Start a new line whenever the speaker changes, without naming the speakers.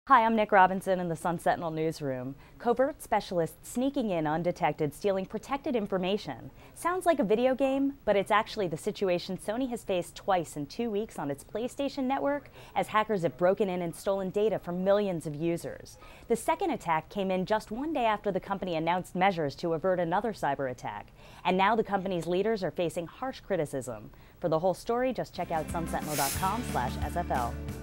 Hi, I'm Nick Robinson in the Sun Sentinel newsroom. Covert specialists sneaking in undetected, stealing protected information. Sounds like a video game, but it's actually the situation Sony has faced twice in 2 weeks on its PlayStation network as hackers have broken in and stolen data from millions of users. The second attack came in just one day after the company announced measures to avert another cyber attack. And now the company's leaders are facing harsh criticism. For the whole story, just check out sunsentinel.com/SFL.